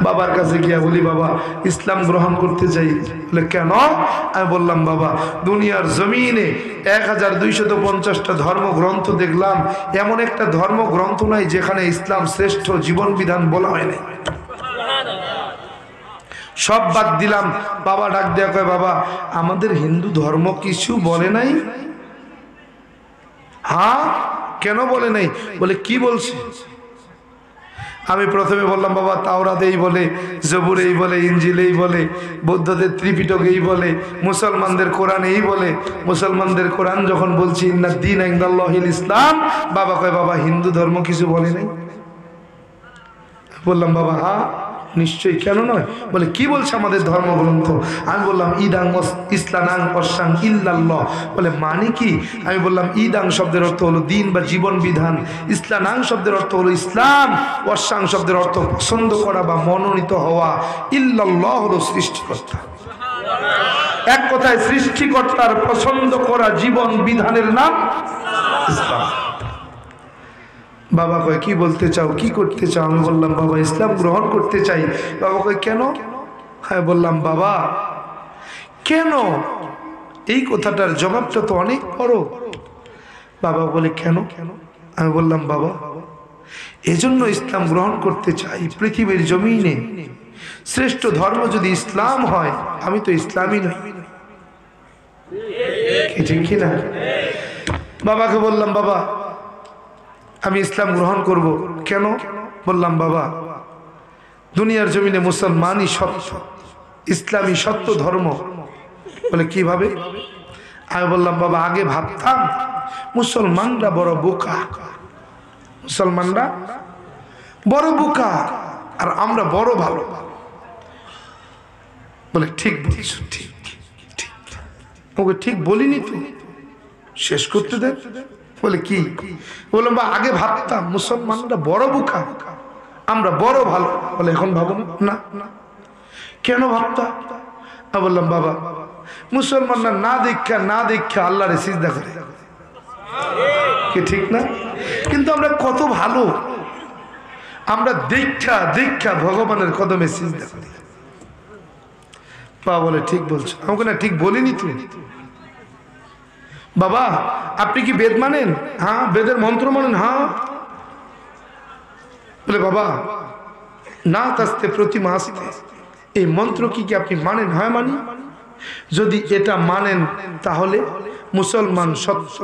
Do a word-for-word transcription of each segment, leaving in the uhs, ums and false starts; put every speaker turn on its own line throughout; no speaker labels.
বাবার কাছে গিয়া বলি, বাবা ইসলাম গ্রহণ করতে চাই। বলে কেন? আমি বললাম, বাবা দুনিয়ার জমিনে এক হাজার দুইশত পঞ্চাশটা ধর্মগ্রন্থ দেখলাম, এমন একটা ধর্মগ্রন্থ নাই যেখানে ইসলাম শ্রেষ্ঠ জীবন বিধান বলা হয় নাই। সব বাদ দিলাম। বাবা ডাক দেয়া কয়, বাবা আমাদের হিন্দু ধর্ম কিছু বলে নাই? হ্যাঁ, কেন বলে নাই? বলে কি বলছে? আমি প্রথমে বললাম, বাবা তাওরাত এই বলে, জবুর এই বলে, ইনজিল এই বলে, বৌদ্ধদের ত্রিপিটক এই বলে, মুসলমানদের কোরআন এই বলে। মুসলমানদের কোরআন যখন বলছি ইন্না দ্বীন ইনদাল্লাহিল ইসলাম, বাবা কয় বাবা হিন্দু ধর্ম কিছু বলে নাই? বললাম, বাবা হ্যাঁ নিশ্চয়ই, কেন নয়? বলে কি বলছে আমাদের ধর্মগ্রন্থ? আমি বললাম ইদাং ইসলানাং অসাং ইল্লাল্লাহ। বলে মানে কি? আমি বললাম ইদাং শব্দের অর্থ হলো দিন বা জীবন বিধান, ইসলানাং শব্দের অর্থ হলো ইসলাম, অসাং শব্দের অর্থ পছন্দ করা বা মনোনীত হওয়া, ইল্লাল্লাহ হলো সৃষ্টিকর্তা। এক কথায় সৃষ্টিকর্তার পছন্দ করা জীবন বিধানের নাম ইসলাম। বাবা কয় কি বলতে চাও, কি করতে চাও? আমি বললাম, বাবা ইসলাম গ্রহণ করতে চাই। বাবা কয় কেন? হ্যাঁ বললাম, বাবা কেন? এই কথাটার জবাবটা তো অনেক বড়। বাবা বলে কেন? আমি বললাম, বাবা এজন্য ইসলাম গ্রহণ করতে চাই। পৃথিবীর জমিনে শ্রেষ্ঠ ধর্ম যদি ইসলাম হয়, আমি তো ইসলামই নই, ঠিক কিনা? বাবাকে বললাম, বাবা আমি ইসলাম গ্রহণ করব। কেন? বললাম, বাবা দুনিয়ার জমিনে মুসলমানই সত্য, ইসলামী সত্য ধর্ম। বলে কিভাবে? আমি বললাম, বাবা আগে ভাবতাম মুসলমানরা বড় বোকা, মুসলমানরা বড় বোকা আর আমরা বড় ভালো। বলে ঠিক বলছো, ঠিক ঠিক। ওকে ঠিক বলিনি তো, শেষ করতে দেন। বলে কি? বললাম, বা আগে ভাবতাম মুসলমানরা বড় বোকা, আমরা বড় ভালো। বলে এখন ভাবো না? না। কেন ভাবতা? বললাম, বাবা মুসলমানরা না দীক্ষা না দীক্ষা আল্লাহরে সিজদা করে, কি ঠিক না? কিন্তু আমরা কত ভালো, আমরা দীক্ষা দীক্ষা ভগবানের কদমে সিজদা করি। বাবা বলে ঠিক বলছো। আমাকে না ঠিক বলিনি তুমি। বাবা আপনি কি বেদ মানেন? হ্যাঁ। বেদের মন্ত্র মানেন? হ্যাঁ। বলে বাবা না তাস্তে প্রতিমা আসতে, এই মন্ত্র কি কি আপনি মানেন? হ্যাঁ মানি। যদি এটা মানেন তাহলে মুসলমান সত্য,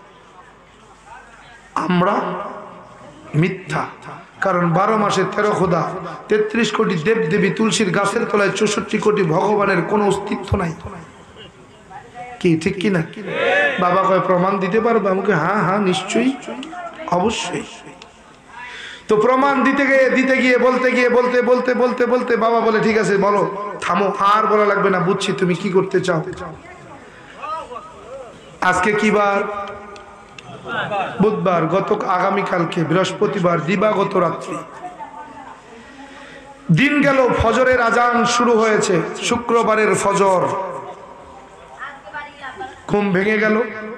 আমরা মিথ্যা। কারণ বারো মাসে তেরো খোদা, তেত্রিশ কোটি দেব দেবী, তুলসীর গাছের তলায় চৌষট্টি কোটি ভগবানের কোনো অস্তিত্ব নাই, কি ঠিক কিনা? বাবা কয় প্রমাণ দিতে পারবে? আমাকে হ্যাঁ হ্যাঁ নিশ্চয়ই, অবশ্যই। তো প্রমাণ দিতে গিয়ে দিতে গিয়ে বলতে গিয়ে বলতে বলতে বলতে বলতে বাবা বলে ঠিক আছে বলো, থামো, আর বলা লাগবে না, বুঝছি তুমি কি করতে চাও। আজকে কি বার? বুধবার। গত আগামীকালকে বৃহস্পতিবার দিবাগত রাত্রি দিন গেল, ফজরের আজান শুরু হয়েছে, শুক্রবারের ফজর। ঘুম ভেঙে গেল,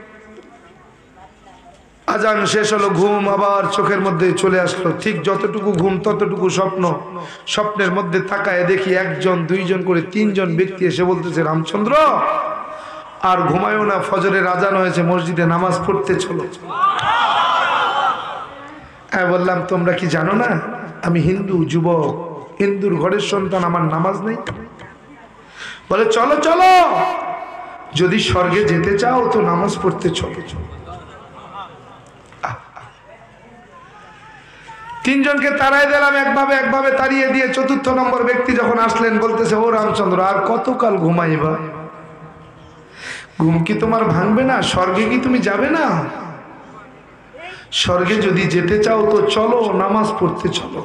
আজান শেষ হলো, ঘুম আবার চোখের মধ্যে চলে আসলো। ঠিক যতটুকু ঘুম ততটুকু স্বপ্ন। স্বপ্নের মধ্যে তাকায় দেখি একজন দুইজন করে তিনজন ব্যক্তি এসে বলতেছে, রামচন্দ্র আর ঘুমায়ও না, ফজরের আজান হয়েছে, মসজিদে নামাজ পড়তে চলো। আমি বললাম, তোমরা কি জানো না আমি হিন্দু যুবক, হিন্দুর ঘরের সন্তান, আমার নামাজ নেই? বলে চলো চলো, যদি স্বর্গে যেতে চাও তো নামাজ পড়তে চলো। তিনজনকে তাড়াই দিলাম, একভাবে একভাবে তাড়িয়ে দিয়ে চতুর্থ নম্বর ব্যক্তি যখন আসলেন বলতেছে, ও রামচন্দ্র আর কতকাল ঘুমাইবা? ঘুম কি তোমার ভাঙবে না? স্বর্গে কি তুমি যাবে না? স্বর্গে যদি যেতে চাও তো চলো, নামাজ পড়তে চলো।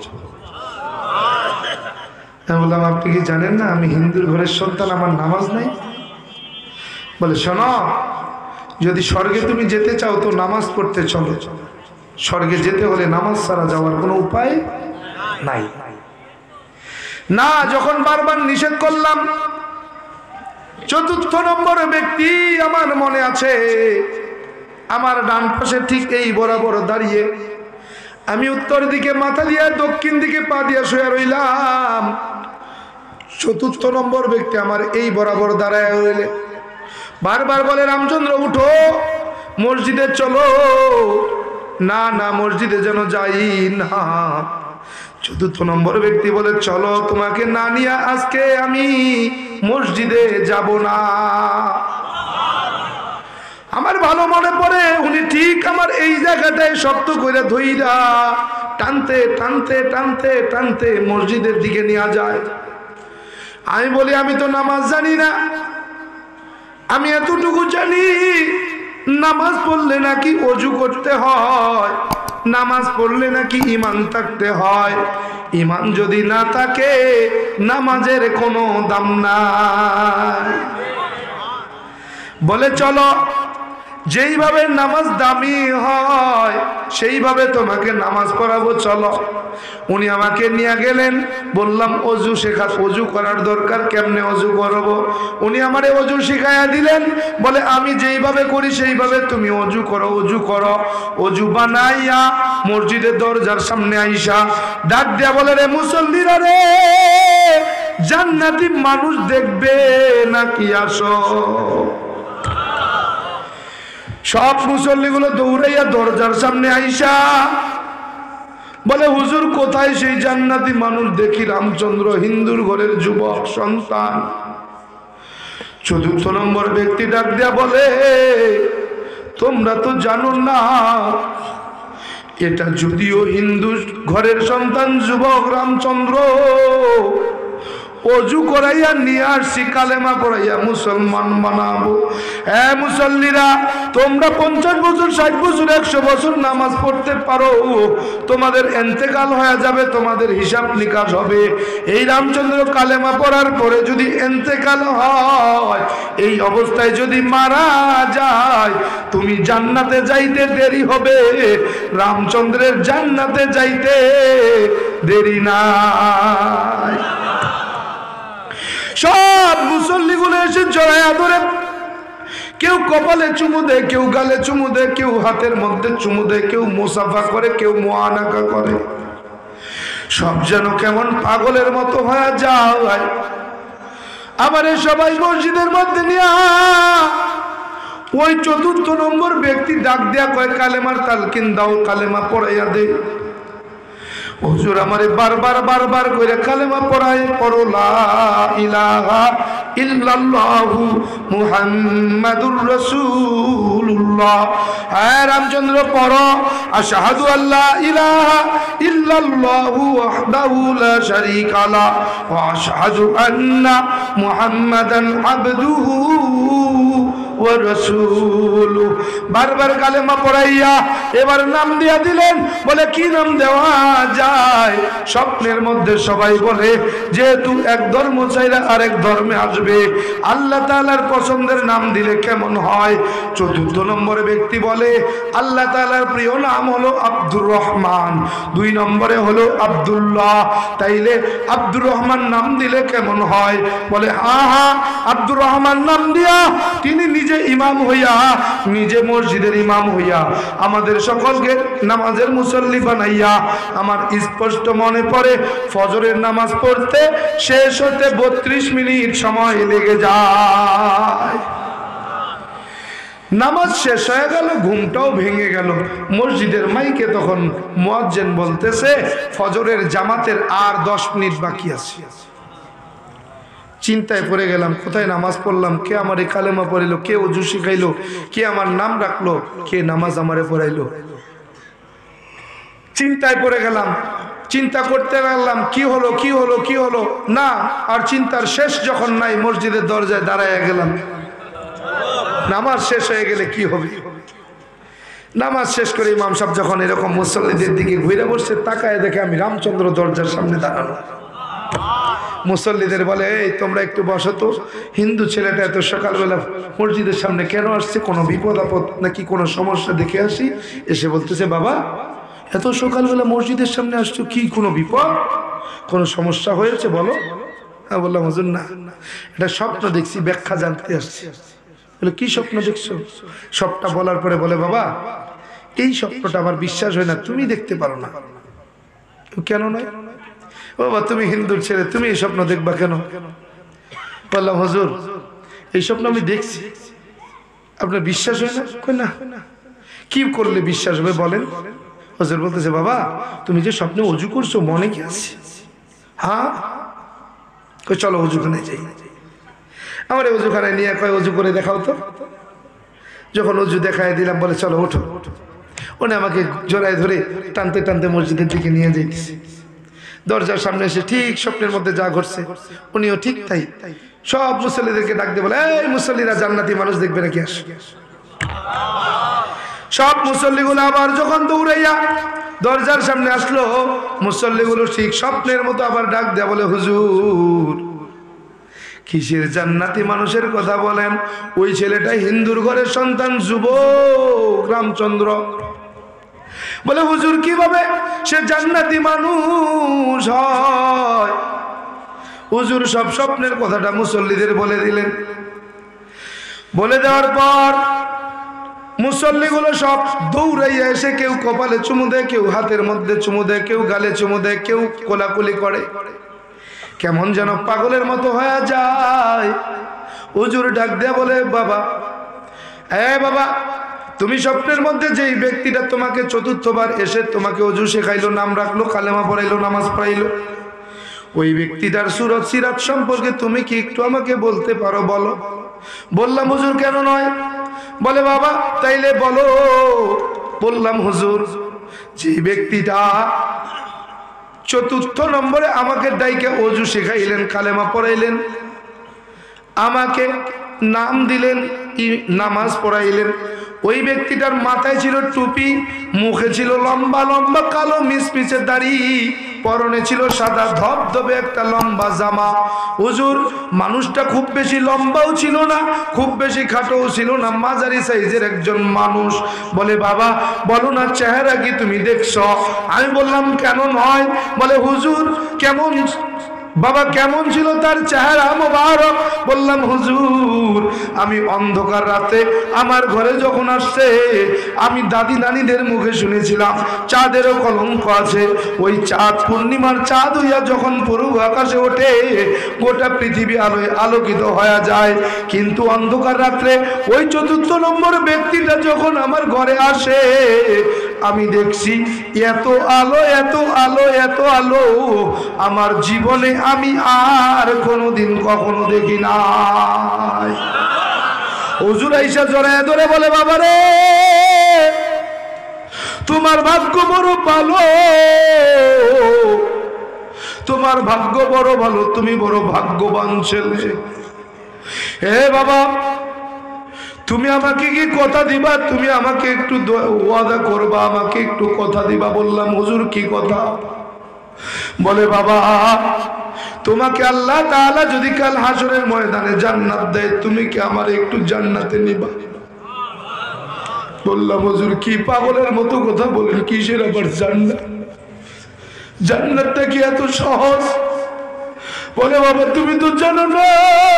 আমি বললাম, আপনি কি জানেন না আমি হিন্দুর ঘরের সন্তান, আমার নামাজ নাই? বলে শোনো, যদি স্বর্গে তুমি যেতে চাও তো নামাজ পড়তে চলো। স্বর্গে যেতে হলে নামাজ ছাড়া যাওয়ার কোনো উপায় নাই। না, যখন বারবার নিষেধ করলাম, চতুর্থ নম্বর ব্যক্তি আমার মনে আছে, আমার ডান পাশে ঠিক এই বরাবর দাঁড়িয়ে আমি উত্তর দিকে মাথা দিয়া দক্ষিণ দিকে পা দিয়া শুয়ে রইলাম। চতুর্থ নম্বর ব্যক্তি আমার এই বরাবর দাঁড়ায় রইলে, বারবার বলে রামচন্দ্র উঠো, মসজিদে চলো। না না, মসজিদে যেন যাই না। চতুর্থ নম্বর ব্যক্তি বলে চলো, তোমাকে না নিয়ে আজকে আমি মসজিদে যাব না। আমার ভালো মনে পড়ে উনি ঠিক আমার এই জায়গাটায় শক্ত করে ধইরা টানতে টানতে টানতে টানতে মসজিদের দিকে নিয়ে যায়। আমি বলি আমি তো নামাজ জানি না, আমি এতটুকু জানি নামাজ পড়লে নাকি ওযু করতে হয়, নামাজ পড়লে নাকি ঈমান থাকতে হয়। ঈমান যদি না থাকে নামাজের কোনো দাম নাই। বলে চলো, যেইভাবে নামাজ দামি হয় সেইভাবে তোমাকে নামাজ পড়াবো, চলো। উনি আমাকে নিয়ে গেলেন, বললাম অজু শেখা, অজু করার দরকার, কেমনে অজু করবো? উনি আমারে অজু শিখাইয়া দিলেন। বলে আমি যেইভাবে করি সেইভাবে তুমি অজু করো, অজু করো। অজু বানাইয়া মসজিদের দরজার সামনে আইসা ডাক দিয়া বলে, রে মুসল্লিরা রে, জান্নাতি মানুষ দেখবে নাকি আসো। সব মুসল্লিগুলো দৌড়াইয়া দরজার সামনে আইসা বলে, হুজুর কোথায় সেই জান্নাতি মানুষ? দেখি রামচন্দ্র, হিন্দুর ঘরের যুবক সন্তান। চতুর্থ নম্বর ব্যক্তি ডাক দিয়া বলে, তোমরা তো জানো না, এটা যদিও হিন্দু ঘরের সন্তান যুবক রামচন্দ্র, অজু করাইয়া নিয়ে আসছি কালেমা পড়াইয়া মুসলমান বানাবো। হ্যাঁ মুসল্লিরা, তোমরা পঞ্চাশ বছর, ষাট বছর, একশো বছর নামাজ পড়তে পারো, তোমাদের এন্তেকাল হয়ে যাবে, তোমাদের হিসাব নিকাশ হবে। এই রামচন্দ্র কালেমা পড়ার পরে যদি এন্তেকাল হয়, এই অবস্থায় যদি মারা যায়, তুমি জান্নাতে যাইতে দেরি হবে, রামচন্দ্রের জান্নাতে যাইতে দেরি নাই। সব মুসল্লিগুলো এসে জড়াইয়া ধরে, কেউ কপালে চুমু দেয়, কেউ গালে চুমু দেয়, কেউ হাতের মধ্যে চুমু দেয়, কেউ মুসাফা করে, কেউ মুআনাকা করে। সব যেন কেমন পাগলের মতো হয়ে যায়। আমারে সবাই মসজিদের মধ্যে নিয়ে ওই চতুর্থ নম্বর ব্যক্তি ডাক দেয়া কয়, কালেমার তালকিন দাও, কালেমা পড়াইয়া দে। হুজুর আমারে বারবার বারবার করে কালেমা পড়ায়, পড়ো লা ইলাহা ইল্লাল্লাহু মুহাম্মাদুর রাসূলুল্লাহ। হ্যাঁ রামচন্দ্র পড়ো, আশহাদু আল্লা ইলাহা ইল্লাল্লাহু ওয়াহদাহু লা শারীকা লা ওয়া আশহাদু আন্না মুহাম্মাদান আবদুহু ওয়া রাসূলুহু। বারবার কালেমা পড়াইয়া এবার নাম দিয়া দিলেন। বলে কি নাম দেওয়া যায়? স্বপ্নের মধ্যে সবাই বলে, যেহেতু এক ধর্ম চাইলে আরেক ধর্মে আসবে, আল্লাহ তাআলার পছন্দের নাম দিলে কেমন হয়? চতুর্থ নম্বরে ব্যক্তি বলে, আল্লাহ তাআলার প্রিয় নাম হলো আব্দুর রহমান, দুই নম্বরে হলো আব্দুল্লাহ, তাইলে আব্দুর রহমান নাম দিলে কেমন হয়? বলে হ্যাঁ হ্যাঁ, আব্দুর রহমান নাম দিয়া তিনি নিজে ইমাম হইয়া, নিজে মসজিদের ইমাম হইয়া আমাদের সকলকে নামাজের মুসল্লি বানাইয়া, আমার স্পষ্ট মনে পড়ে ফজরের নামাজ পড়তে শেষ হতে বত্রিশ মিনিট সময় লেগে যায়। নামাজ শেষ হয়ে গেল, ঘুমটাও ভেঙে গেল। মসজিদের মাইকে তখন মুয়াজ্জিন বলতেছে, ফজরের জামাতের আর দশ মিনিট বাকি আছে। চিন্তায় পড়ে গেলাম, কোথায় নামাজ পড়লাম, কে আমার এই কালেমা পড়াইলো, কে ওযু শিখাইলো, কে আমার নাম রাখলো, কে নামাজ আমারে পড়াইলো। চিন্তায় পড়ে গেলাম, চিন্তা করতে লাগলাম, কি হলো কি হলো কি হলো না। আর চিন্তার শেষ যখন নাই, মসজিদের দরজায় দাঁড়ায় গেলাম। নামাজ শেষ হয়ে গেলে কি হবে? নামাজ শেষ করে ইমাম সাহেব যখন এরকম মুসল্লিদের দিকে ঘুরে বসছে, তাকায় দেখে আমি রামচন্দ্র দরজার সামনে দাঁড়ানো। মুসল্লিদের বলে, এই তোমরা একটু বসো তো, হিন্দু ছেলেটা এত সকালবেলা মসজিদের সামনে কেন আসছে? কোনো বিপদ আপদ নাকি কোনো সমস্যা দেখে আসি? এসে বলতেছে, বাবা এত সকালবেলা মসজিদের সামনে আসছো, কি কোনো বিপদ, কোনো সমস্যা হয়েছে বলো? হ্যাঁ বললাম, হুজুর না, এটা স্বপ্ন দেখছি, ব্যাখ্যা জানতে আসছি। বলে কি স্বপ্ন দেখছো? সবটা বলার পরে বলে, বাবা এই স্বপ্নটা আমার বিশ্বাস হয় না, তুমি দেখতে পারো না, কেন নয়? বাবা তুমি হিন্দুর ছেলে, তুমি এই স্বপ্ন দেখবা কেন? বললাম হুজুর এই স্বপ্ন আমি দেখছি, আপনার বিশ্বাস হয় না? কই না। কি করলে বিশ্বাস হবে বলেন? হুজুর বলতেছে বাবা তুমি যে স্বপ্নে অজু করছো মনে কি আছে? হ্যাঁ। কই চলো অজুখানে যাই। আমার অজুখানায় নিয়ে কয় অজু করে দেখাও তো। যখন অজু দেখায় দিলাম বলে চলো ওঠো। উনি আমাকে জড়ায় ধরে টানতে টানতে মসজিদের দিকে নিয়ে যাইতেছে। দরজার সামনে এসে ঠিক স্বপ্নের মধ্যে যা ঘটছে উনিও ঠিক তাই। সব মুসল্লিদেরকে ডাক দিয়ে বলে এই মুসল্লিরা জান্নাতি মানুষ দেখবে নাকি আস। সব মুসল্লিগুলো আবার যখন দৌড়াইয়া দরজার সামনে আসলো, মুসল্লিগুলো ঠিক স্বপ্নের মতো আবার ডাক দেয়া বলে হুজুর কিসের জান্নাতি মানুষের কথা বলেন? ওই ছেলেটা হিন্দুর ঘরের সন্তান যুবক রামচন্দ্র। বলে হুজুর কিভাবে সে জান্নাতি মানুষ হয়? হুজুর সব স্বপ্নের কথাটা মুসল্লিদের বলে দিলেন। বলে দেওয়ার পর মুসল্লিগুলো সব দৌড়াইয়া এসে কেউ কপালে চুমু দেয়, কেউ হাতের মধ্যে চুমু দেয়, কেউ গালে চুমু দেয়, কেউ কোলাকুলি করে, কেমন যেন পাগলের মতো হয়ে যায়। হুজুর ডাক দেয়া বলে বাবা এ বাবা তুমি স্বপ্নের মধ্যে যেই ব্যক্তিটা তোমাকে চতুর্থবার এসে তোমাকে অজু শেখাইলো, নাম রাখলো, কালেমা পড়াইলো, নামাজ পড়াইলো, ওই ব্যক্তিটার সুরত সিরাত সম্পর্কে তুমি কি একটু আমাকে বলতে পারো? বলো। বললাম হুজুর কেন নয়? বলে বাবা তাইলে বলো। বললাম হুজুর যে ব্যক্তিটা চতুর্থ নম্বরে আমাকে ডাইকে অজু শেখাইলেন, কালেমা পড়াইলেন, আমাকে নাম দিলেন, নামাজ পড়াইলেন, ওই ব্যক্তিটার মাথায় ছিল টুপি, মুখে ছিল লম্বা লম্বা কালো মিসমিসে দাড়ি, পরনে ছিল সাদা ধবধবে একটা লম্বা জামা। হুজুর মানুষটা খুব বেশি লম্বাও ছিল না, খুব বেশি খাটোও ছিল না, মাঝারি সাইজের একজন মানুষ। বলে বাবা বলো না চেহারা কি তুমি দেখছো? আমি বললাম কেন নয়? বলে হুজুর কেমন বাবা কেমন ছিল তার চেহারা মোবারক? বললাম হুজুর আমি অন্ধকার রাতে আমার ঘরে যখন আসছে আমি দাদি নানিদের মুখে শুনেছিলাম চাঁদেরও কলঙ্ক আছে, ওই চাঁদ পূর্ণিমার চাঁদ হইয়া যখন পুরো আকাশে ওঠে গোটা পৃথিবী আলোয় আলোকিত হয়ে যায়, কিন্তু অন্ধকার রাত্রে ওই চতুর্থ নম্বর ব্যক্তিটা যখন আমার ঘরে আসে আমি দেখছি এত আলো এত আলো এত আলো আমার জীবনে আমি আর কোনোদিন কখনো দেখি নাই। হুজুর আইসা জড়ায় ধরে বলে বাবা রে তোমার ভাগ্য বড় ভালো, তোমার ভাগ্য বড় ভালো, তুমি বড় ভাগ্যবান ছেলে। হে বাবা তুমি আমাকে কি কথা দিবা? তুমি আমাকে একটু ওয়াদা করবা, আমাকে একটু কথা দিবা। বললাম হুজুর কি কথা? বলে বাবা তোমাকে আল্লাহ তাআলা যদি কাল হাসরের ময়দানে জান্নাত দেয় তুমি কি আমার একটু জান্নাতে নিবা? বললাম হুজুর কি পাগলের মতো কথা বলেন, কিসের আবার জান্নাত? জান্নাতটা কি এত সহজ? বলে বাবা তুমি তো জানো না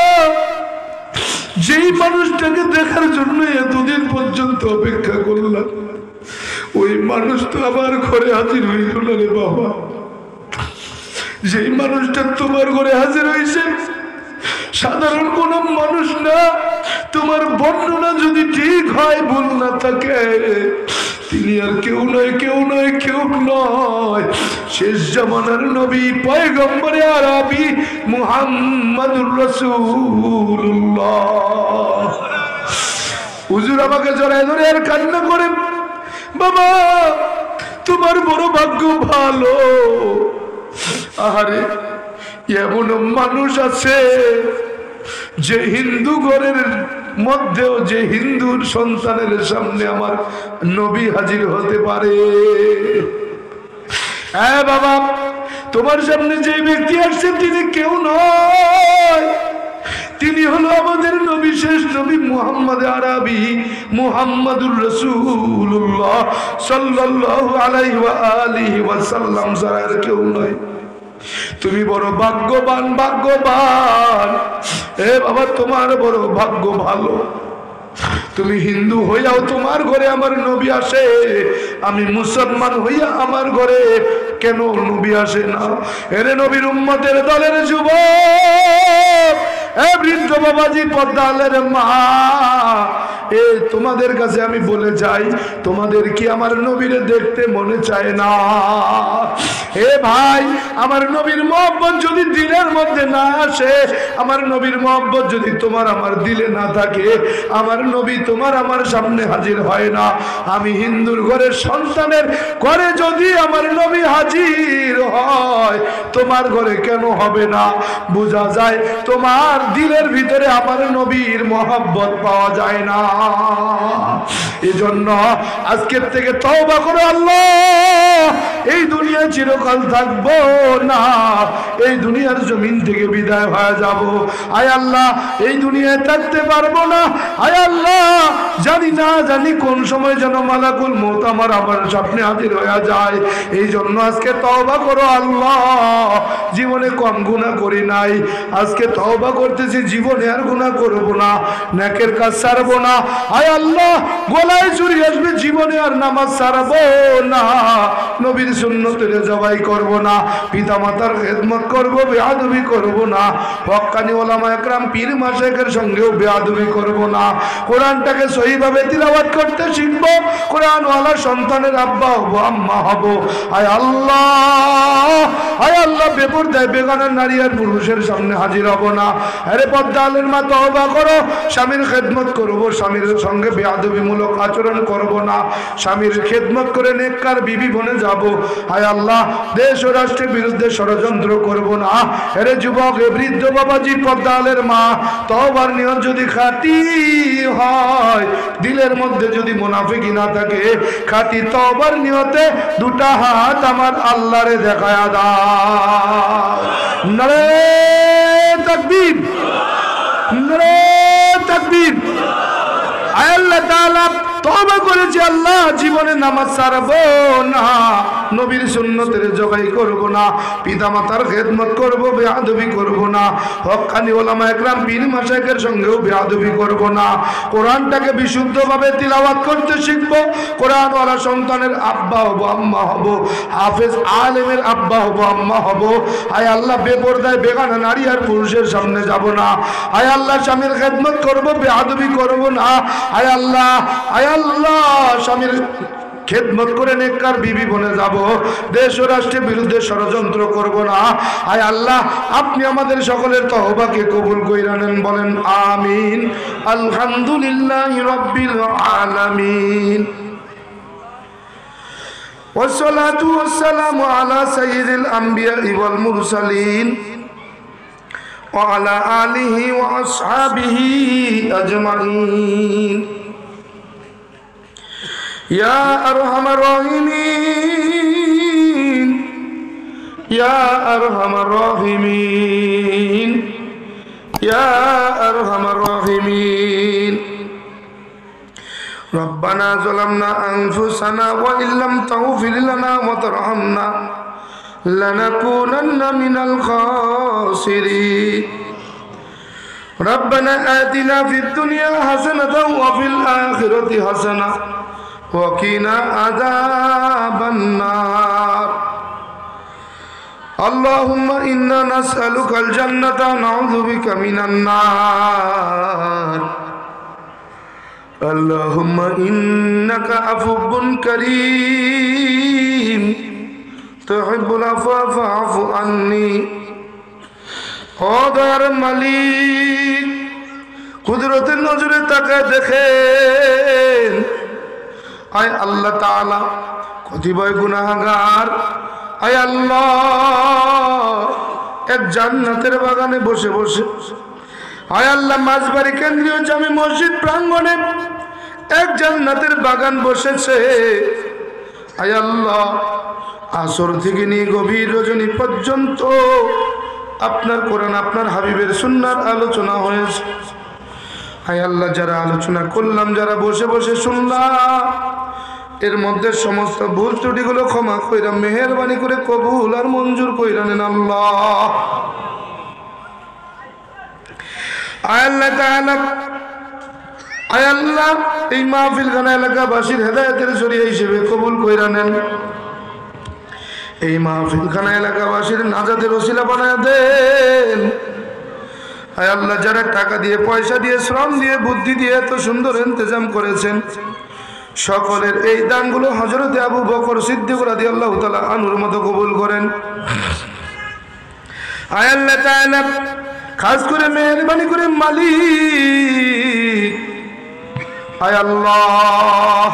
যেই মানুষটাকে দেখার জন্য এতদিন পর্যন্ত অপেক্ষা করলাম ওই মানুষ তো আমার ঘরে হাজির হইল না রে বাবা। যেই মানুষটা তোমার ঘরে হাজির হয়েছে সাধারণ কোন মানুষ না, তোমার বর্ণনা যদি ঠিক হয় ভুল না থাকে তিনি আর কেউ নয় কেউ নয় কেউ নয় শেষ জামানার নবী পয়গম্বরে আরবি মুহাম্মাদুর রাসূলুল্লাহ। হুজুর আমাকে জড়ায় ধরে আর কান্না করে বাবা তোমার বড় ভাগ্য ভালো। আরে এমন মানুষ আছে যে হিন্দু ঘরের মধ্যেও যে হিন্দুর সন্তানের সামনে আমার নবী হাজির হতে পারে। হ্যাঁ বাবা তোমার সামনে যে ব্যক্তি আসছে তিনি কেউ নয়, তিনি হলো আমাদের নবী শেষ নবী মুহাম্মদ আরবি মুহাম্মাদুর রাসূলুল্লাহ সাল্লাল্লাহু আলাইহি ওয়া আলিহি ওয়াসাল্লাম ছাড়া আর কেউ নয়। তুমি বড় ভাগ্যবান ভাগ্যবান। এ বাবা তোমার বড় ভাগ্য ভালো, তুমি হিন্দু হইয়াও তোমার ঘরে আমার নবী আসে, আমি মুসলমান হইয়া আমার ঘরে কেন নবী আসে না? এরে নবীর উম্মতের দলের যুবক, এ বৃদ্ধ বাবাজি, পদ্মালের মা, এ তোমাদের কাছে আমি বলে যাই, তোমাদের কি আমার নবীরে দেখতে মনে চায় না? হে ভাই, আমার নবীর মহব্বত যদি দিলের মধ্যে না আসে, আমার নবীর মহব্বত যদি তোমার আমার দিলে না থাকে, আমার নবী তোমার আমার সামনে হাজির হয় না। আমি হিন্দুর ঘরের সন্তানের ঘরে যদি আমার নবী হাজির হয়, তোমার ঘরে কেন হবে না? বোঝা যায় তোমার দিলের ভিতরে আমার নবীর মহব্বত পাওয়া যায় না। এজন্য আজকের থেকে তওবা করো, আল্লাহ এই দুনিয়ায় চিরকাল থাকবো না, এই দুনিয়ার জমিন থেকে বিদায় হয়ে যাব। আয় আল্লাহ এই দুনিয়ায় থাকতে পারবো না। আয় আল্লাহ জানি না জানি কোন সময় যেন মালাকুল মউত আমার আমার সামনে হাজির হয়ে যায়। এই জন্য আজকে তওবা করো আল্লাহ, জীবনে কম গুনাহ করি নাই, আজকে তওবা করতেছি, জীবনে আর গুনাহ করব না, নেকের কাজ ছাড়বো না। আয় আল্লাহ গলায় চুরি আসবে, জীবনে আর নামাজ ছাড়বো না, নবীর সুন্নতের জবাই করব না, পিতা মাতার খেদমত করব, বেয়াদবি করব না, হক্কানি ওলামা একরাম পীর মাশায়েখের সঙ্গেও বেয়াদবি করব না, কোরআনটাকে সহিভাবে তিলাওয়াত করতে শিখব, কোরআনওয়ালা সন্তানের আব্বা হব, আম্মা হব। আয় আল্লাহ, আয় আল্লাহ বেপরদায় বেগানা নারী আর পুরুষের সামনে হাজির হব না। আরে পদ্মালের মা তওবা করো, স্বামীর খেদমত করব, স্বামীর সঙ্গে বেয়াদবিমূলক আচরণ করব না, স্বামীর খেদমত করে নেককার বিবি বনে যাব। আয় আল্লাহ দেশ ও রাষ্ট্রের বিরুদ্ধে ষড়যন্ত্র করব না। আরে যুবক, এ বৃদ্ধ বাবাজি, পদ্মালের মা, তওবার নিয়ত যদি খাঁটি হয়, দিলের মধ্যে যদি মুনাফিকি না থাকে, খাঁটি তওবার নিয়তে দুটা হাত আমার আল্লাহরে দেখায়া দাও। নারে তাকবীর, নারে তাকবীর। আয় আল্লাহ তাআলা তওবা করেছি, আল্লাহ জীবনে নামাজ ছাড়বো না, নবীর সুন্নতের জবাই করব না, পিতা মাতার খেদমত করব, বেয়াদবি করব না, হক্কানি ওলামা একরাম পীর মাশায়েখের সঙ্গেও বেয়াদবি করব না, কোরআনটাকে বিশুদ্ধভাবে তিলাওয়াত করতে শিখব, কোরআনওয়ালা সন্তানের আব্বা হব, আম্মা হব, হাফেজ আলেমের আব্বা হব, আম্মা হব। আয় আল্লাহ বেপরদায় বেগানা নারী আর পুরুষের সামনে যাব না। আয় আল্লাহ স্বামীর খেদমত করব, বেয়াদবি করব না। আয় আল্লাহ, আয় আল্লাহ স্বামীর খেদমত করে নেককার বিবি বনে যাব, দেশ ও রাষ্ট্রের বিরুদ্ধে ষড়যন্ত্র করব না। আয় আল্লাহ আপনি আমাদের সকলের তওবাকে কবুল কইরা নেন, বলেন আমিন। আলহামদুলিল্লাহি রাব্বিল আলামিন, والصلاة والسلام على سيد الأنبياء والمرسلين وعلى آله وأصحابه أجمعين يا أرحم الراحمين يا أرحم الراحمين يا أرحم الراحمين ربنا ظلمنا أنفسنا وإن لم تغفر لنا وترحمنا لنكونن من الخاسرين ربنا آتنا في الدنيا حسنة وفي الآخرة حسنة وقنا عذاب النار اللهم إنا نسألك الجنة ونعوذ بك من النار اللهم إنك عفو كريم تحب العفو فاعف عني খোদার মালিক কুদরতের নজরে তাকায় দেখেন, আয় আল্লাহ তাআলা কতিপয় গুনাহগার আয় আল্লাহ এক জান্নাতের বাগানে বসে বসে, আয় আল্লাহ মাঝবাড়ি কেন্দ্রীয় জামে মসজিদ প্রাঙ্গণে এক জান্নাতের বাগান বসেছে। আয় আল্লাহ আসর থেকে নিয়ে গভীর রজনী পর্যন্ত আপনার কোরআন আপনার হাবিবের সুন্নাহর আলোচনা হয়েছে। আয় আল্লাহ যারা আলোচনা করলাম, যারা বসে বসে শুনলাম, এর মধ্যে সমস্ত ভুল ত্রুটিগুলো ক্ষমা কইরা মেহেরবানি করে কবুল আর মঞ্জুর কইরা নেন আল্লাহ। আয় আল্লাহ তাআলা আয় আল্লাহ এই মাহফিল খানা এলাকাবাসীর হেদায়েতের জরিয়া হিসেবে কবুল কইরা নেন। এই মাহফিল খানা এলাকাবাসীর নাজাতের ওসিলা বানায়া দেন। আয় আল্লাহ যারা টাকা দিয়ে পয়সা দিয়ে শ্রম দিয়ে বুদ্ধি দিয়ে এত সুন্দর ইন্তজাম করেছেন সকলের এই দানগুলো হযরতে আবু বকর সিদ্দিক রাদিয়াল্লাহু তাআলা আনহুর মতো কবুল করেন। আয় আল্লাহ তাআলা খাস করে মেহেরবানি করে মালিক আয় আল্লাহ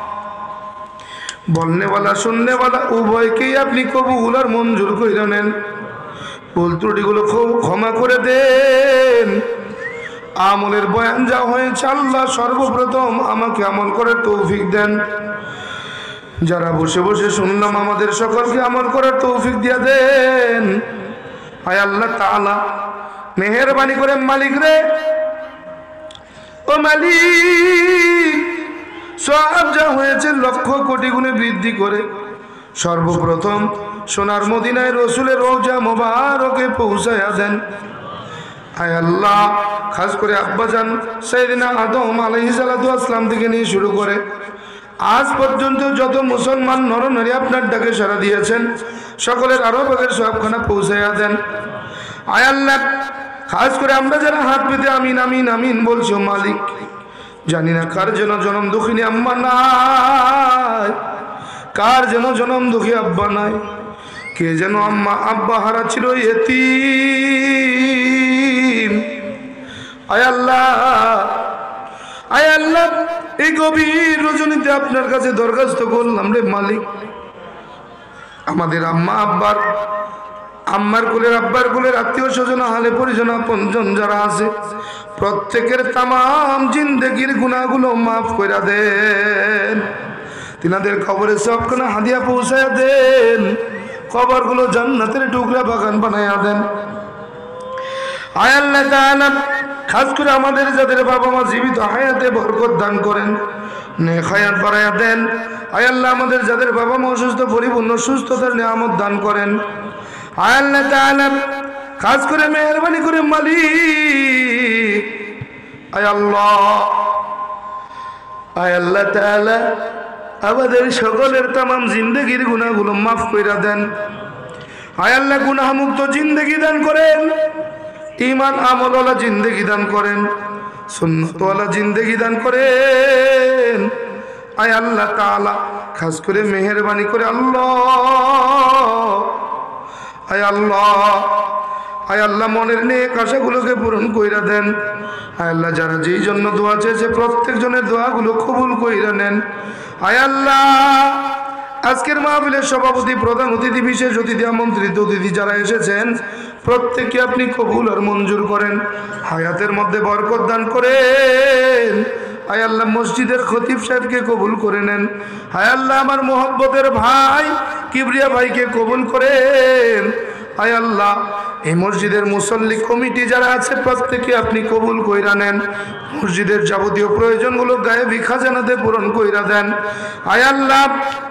বলনে वाला শুননে वाला উভয়কেই আপনি কবুল আর মঞ্জুর কইরা নেন। ভুল ত্রুটিগুলো ক্ষমা করে দেন। আমলের বয়ান যা হয়েছে আল্লাহ সর্বপ্রথম আমাকে আমল করার তৌফিক দেন। যারা বসে বসে শুনলাম আমাদের সকলকে আমল করার তৌফিক দিয়া দেন। আয় আল্লাহ তাআলা মেহেরবানি করে মালিক রে ও মালিক সওয়াব যা হয়েছে লক্ষ কোটি গুণে বৃদ্ধি করে সর্বপ্রথম সোনার মদিনায় রসুলের রওজা মোবারকে পৌঁছায়া দেন। আয় আল্লাহ খাস করে আব্বাজান সাইয়েদনা আদম আলাইহিস সালাতু ওয়াসসালাম থেকে নিয়ে শুরু করে আজ পর্যন্ত যত মুসলমান নরনারী আপনার ডাকে সাড়া দিয়েছেন সকলের আরো ভাগের সবখানা পৌঁছায়া দেন। আয় আল্লাহ খাস করে আমরা যারা হাত পেতে আমিন আমিন আমিন বলছো মালিক জানি না কার যেন জনম দুঃখিনী আম্মা নাই, কার যেন জনম দুঃখী আব্বা নাই, কে যেন আম্মা আব্বা হারা ছিল ইতিম। আয় আল্লাহ আয় আল্লাহ এই গভীর রজনীতে আপনার কাছে দরখাস্ত করলাম রে মালিক আমাদের আম্মা আব্বার আম্মার কুলের আব্বার কুলের আত্মীয় স্বজন হালে পরিজন আপনজন যারা আছে প্রত্যেকের তামাম জিন্দেগির গুনাহগুলো মাফ কইরা দেন। তিনাদের কবরে সবখানা হাদিয়া পৌঁছায়া দেন। কবরগুলো জান্নাতের টুকরা বাগান বানায়া দেন। আয় আল্লাহ তাআলা খাস করে আমাদের যাদের বাবা মা জীবিত হায়াতে বরকত দান করেন, নেক হায়াত বাড়ায়া দেন। আয় আল্লাহ আমাদের যাদের বাবা মা অসুস্থ পরিপূর্ণ সুস্থতার নিয়ামত দান করেন। আয় আল্লাহ তাআলা খাস করে মেহেরবানি করে মালিক আয় আল্লাহ আয় আল্লাহ তাআলা আমাদের সকলের তামাম জিন্দেগির গুনাহগুলো মাফ কইরা দেন। আয় আল্লাহ গুনাহ মুক্ত জিন্দেগি দান করেন, ঈমান আমলওয়ালা জিন্দেগি দান করেন, সুন্নতওয়ালা জিন্দেগি দান করেন। আয় আল্লাহ তাআলা খাস করে মেহেরবানি করে আল্লাহ আয় আল্লাহ আয় আল্লাহ মনের নেক আশাগুলোকে পূরণ কইরা দেন। আয় আল্লাহ যারা যেই জন্য দোয়া চেয়েছে প্রত্যেক জনের দোয়াগুলো কবুল কইরা নেন। আয় আল্লাহ আজকের মাহফিলের সভাপতি প্রধান অতিথি বিশেষ অতিথি আমন্ত্রিত অতিথি যারা এসেছেন প্রত্যেককে আপনি কবুল আর মঞ্জুর করেন, হায়াতের মধ্যে বরকত দান করেন। আয় আল্লাহ মসজিদের খতিব সাহেবকে কবুল করে নেন। আয় আল্লাহ আমার মোহব্বতের ভাই কিবরিয়া ভাইকে কবুল করেন। আয় আল্লাহ এই মসজিদের মুসল্লি কমিটি যারা আছে প্রত্যেকে আপনি কবুল কইরা নেন। মসজিদের যাবতীয় প্রয়োজনগুলো গায়েবী খাজানাতে পূরণ কইরা দেন। আয় আল্লাহ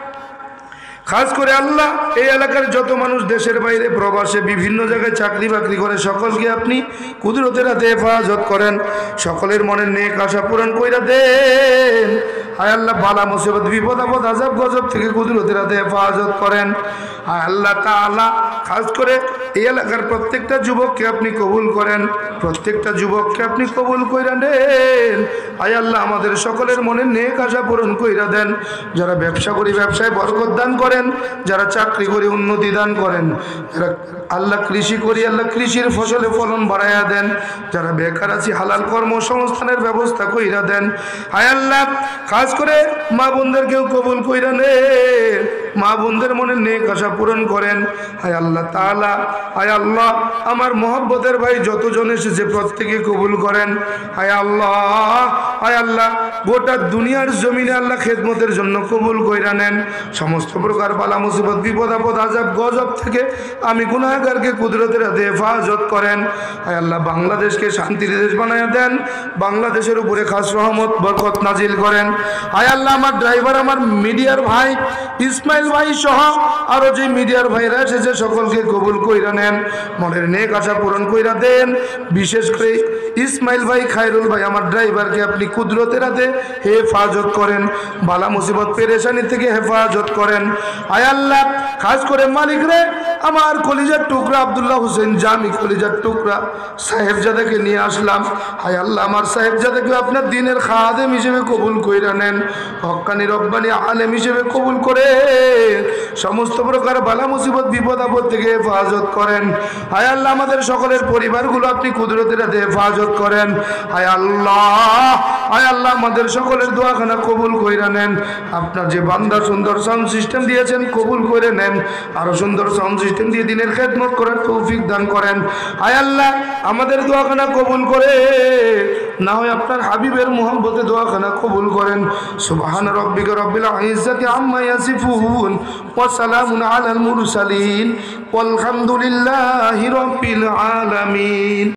খাস করে আল্লাহ এই এলাকার যত মানুষ দেশের বাইরে প্রবাসে বিভিন্ন জায়গায় চাকরি বাকরি করে সকলকে আপনি কুদরতের হাতে হেফাজত করেন, সকলের মনের নেক আশা পূরণ কইরা দেন। আয় আল্লাহ বালা মুসিবত বিপদ আপদ আযাব গজব থেকে কুদরতের হাতে হেফাজত করেন। আয় আল্লাহ তাআলা খাস করে এই এলাকার প্রত্যেকটা যুবককে আপনি কবুল করেন, প্রত্যেকটা যুবককে আপনি কবুল কইরা নেন। আয় আল্লাহ আমাদের সকলের মনের নেক আশা পূরণ কইরা দেন। যারা ব্যবসা করি ব্যবসায় বরকত দান করেন, যারা চাকরি করি উন্নতি দান করেন, যারা আল্লাহ কৃষি করি আল্লাহ কৃষির ফসলে ফলন বাড়াইয়া দেন, যারা বেকার আছি হালাল কর্মসংস্থানের ব্যবস্থা কইরা দেন। আয় আল্লাহ খাস করে মা বোনদেরকেও কবুল কইরা নেন, মা বোনদের মনে নেক আশা পূরণ করেন। আয় আল্লাহ তাআলা আয় আল্লাহ আমার মহব্বতের ভাই যতজন এসেছে প্রত্যেকে কবুল করেন। আয় আল্লাহ আয় আল্লাহ গোটা দুনিয়ার জমিনে আল্লাহ খেদমতের জন্য কবুল কইরা নেন। সমস্ত প্রকার বালা মুসিবত বিপদ আপদ আযাব গজব থেকে আমি গুনাহগারকে কুদরতের হাতে হেফাজত করেন। আয় আল্লাহ বাংলাদেশকে শান্তির দেশ বানায়া দেন, বাংলাদেশের উপরে খাস রহমত বরকত নাজিল করেন। আয় আল্লাহ আমার ড্রাইভার আমার মিডিয়ার ভাই ইসমাইল ইসমাইল ভাই সহ আরো যে মিডিয়ার ভাইরা এসেছে সকলকে কবুল কইরা নেন, মনের নেক আশা পূরণ কইরা দেন। বিশেষ করে ইসমাইল ভাই, খায়রুল ভাই আমার ড্রাইভারকে আপনি কুদরতের হাতে হেফাজত করেন, বালা মুসিবত পেরেশানি থেকে হেফাজত করেন। আয় আল্লাহ, খাস করে মালিক রে আমার কলিজার টুকরা আব্দুল্লাহ হোসেন জামি কলিজার টুকরা সাহেবজাদাকে নিয়ে আসলাম। আয় আল্লাহ, আমার সাহেবজাদাকে আপনার দিনের খাদেম হিসেবে কবুল কইরা নেন, হক্কানি রব্বানি আলেম হিসেবে কবুল করে সমস্ত প্রকার বালা মুসিবত বিপদ আপদ থেকে হেফাজত করেন। আয় আল্লাহ, আমাদের সকলের পরিবারগুলো আপনি কুদরতের হাতে হেফাজত করেন। আয় আল্লাহ, আয় আল্লাহ, আমাদের সকলের দোয়াখানা কবুল কইরা নেন। আপনার যে বান্দা সুন্দর সাউন্ড সিস্টেম দিয়েছেন কবুল করে নেন, আরো সুন্দর সাউন্ড সিস্টেম দিয়ে দিনের খেদমত করার তৌফিক দান করেন। আয় আল্লাহ, আমাদের দোয়াখানা কবুল করে না হয় আপনার হাবিবের মুহাব্বতে দোয়াখানা কবুল করেন। সুবহান রাব্বিকা রাব্বিল ইজ্জাতি আম্মা ইয়াসিফুন ওয়া সালামুন আলাল মুরসালিন ওয়ালহামদুলিল্লাহি রাব্বিল আলামিন।